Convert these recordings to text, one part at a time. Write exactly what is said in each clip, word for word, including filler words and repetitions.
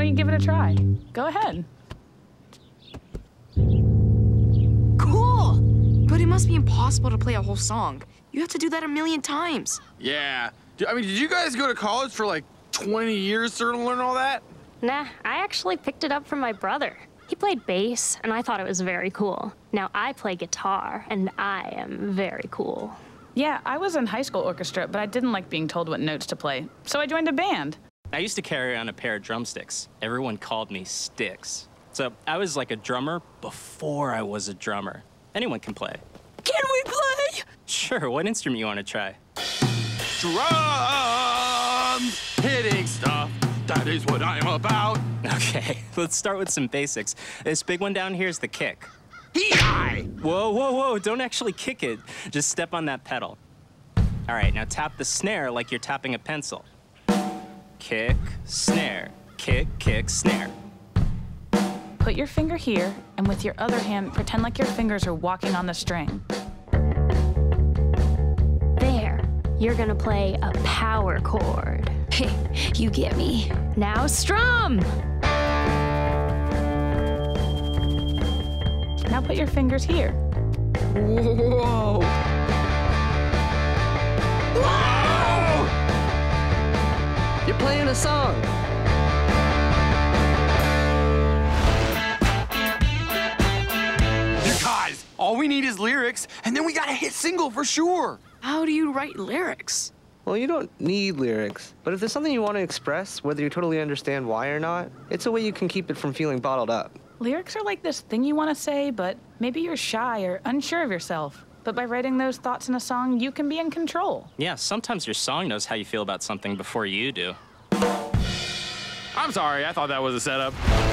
don't you give it a try? Go ahead. Cool! But it must be impossible to play a whole song. You have to do that a million times. Yeah. I mean, did you guys go to college for like twenty years to learn all that? Nah, I actually picked it up from my brother. He played bass, and I thought it was very cool. Now I play guitar, and I am very cool. Yeah, I was in high school orchestra, but I didn't like being told what notes to play, so I joined a band. I used to carry on a pair of drumsticks. Everyone called me Sticks. So I was like a drummer before I was a drummer. Anyone can play. Can we play? Sure, what instrument you want to try? Drums! Hitting stuff, that is what I'm about. Okay, let's start with some basics. This big one down here is the kick. Hee-hi! Whoa, whoa, whoa, don't actually kick it. Just step on that pedal. All right, now tap the snare like you're tapping a pencil. Kick, snare, kick, kick, snare. Put your finger here, and with your other hand, pretend like your fingers are walking on the string. There, you're gonna play a power chord. Hey, you get me. Now strum! Now put your fingers here. Whoa! Whoa! You're playing a song. You guys, all we need is lyrics, and then we got a hit single for sure. How do you write lyrics? Well, you don't need lyrics, but if there's something you want to express, whether you totally understand why or not, it's a way you can keep it from feeling bottled up. Lyrics are like this thing you want to say, but maybe you're shy or unsure of yourself. But by writing those thoughts in a song, you can be in control. Yeah, sometimes your song knows how you feel about something before you do. I'm sorry, I thought that was a setup.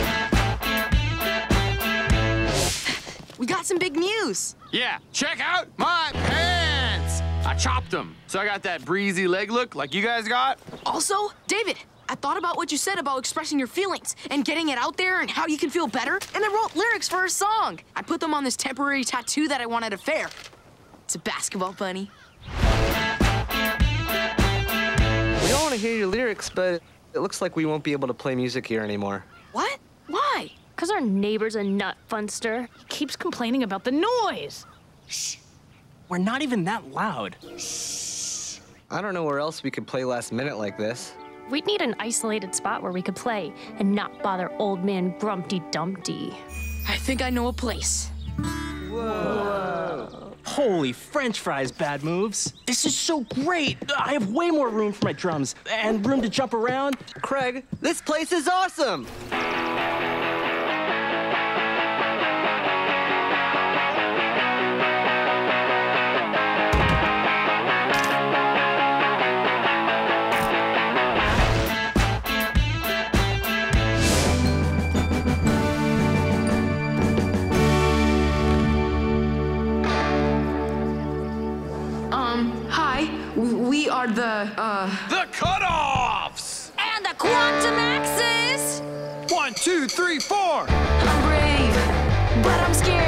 We got some big news. Yeah, check out my pants. I chopped them, so I got that breezy leg look like you guys got. Also, David, I thought about what you said about expressing your feelings and getting it out there and how you can feel better, and I wrote lyrics for a song. I put them on this temporary tattoo that I won at a fair. It's a basketball bunny. We don't want to hear your lyrics, but it looks like we won't be able to play music here anymore. What? Why? Because our neighbor's a nut funster. He keeps complaining about the noise. Shh. We're not even that loud. I don't know where else we could play last minute like this. We'd need an isolated spot where we could play and not bother old man Grumpty Dumpty. I think I know a place. Whoa. Holy French fries, Bad Moves. This is so great. I have way more room for my drums and room to jump around. Craig, this place is awesome! We are the, uh... The Cutoffs! And the Quantum Axis! One, two, three, four! I'm brave, but I'm scared.